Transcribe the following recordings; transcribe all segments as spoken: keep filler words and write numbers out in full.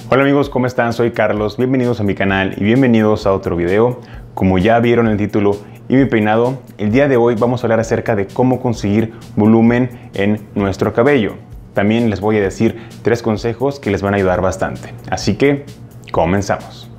Hola amigos, ¿cómo están? Soy Carlos, bienvenidos a mi canal y bienvenidos a otro video. Como ya vieron el título y mi peinado, el día de hoy vamos a hablar acerca de cómo conseguir volumen en nuestro cabello. También les voy a decir tres consejos que les van a ayudar bastante. Así que, comenzamos.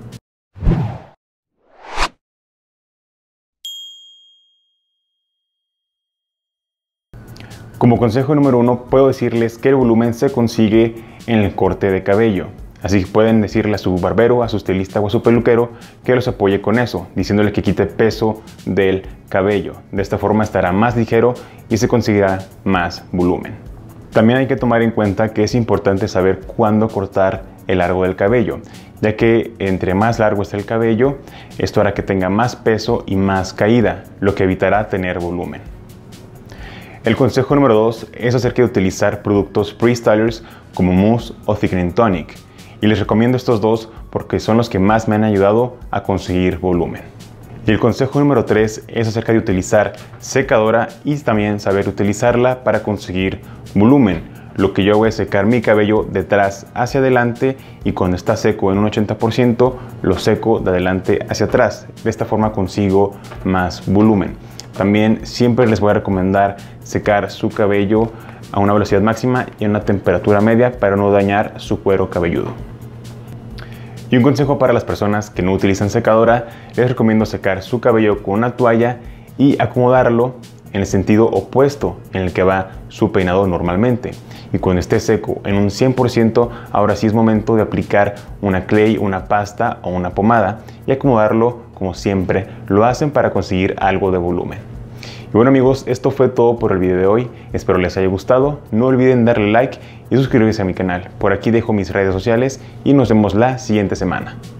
Como consejo número uno, puedo decirles que el volumen se consigue en el corte de cabello. Así que pueden decirle a su barbero, a su estilista o a su peluquero que los apoye con eso, diciéndole que quite peso del cabello. De esta forma estará más ligero y se conseguirá más volumen. También hay que tomar en cuenta que es importante saber cuándo cortar el largo del cabello, ya que entre más largo esté el cabello, esto hará que tenga más peso y más caída, lo que evitará tener volumen. El consejo número dos es acerca de utilizar productos pre-stylers como mousse o thickening tonic. Y les recomiendo estos dos porque son los que más me han ayudado a conseguir volumen. Y el consejo número tres es acerca de utilizar secadora y también saber utilizarla para conseguir volumen. Lo que yo hago es secar mi cabello detrás hacia adelante y cuando está seco en un ochenta por ciento lo seco de adelante hacia atrás. De esta forma consigo más volumen. También siempre les voy a recomendar secar su cabello a una velocidad máxima y a una temperatura media para no dañar su cuero cabelludo. Y un consejo para las personas que no utilizan secadora, les recomiendo secar su cabello con una toalla y acomodarlo en el sentido opuesto en el que va su peinado normalmente. Y cuando esté seco en un cien por ciento, ahora sí es momento de aplicar una clay, una pasta o una pomada y acomodarlo como siempre lo hacen para conseguir algo de volumen. Y bueno amigos, esto fue todo por el video de hoy. Espero les haya gustado. No olviden darle like y suscribirse a mi canal. Por aquí dejo mis redes sociales y nos vemos la siguiente semana.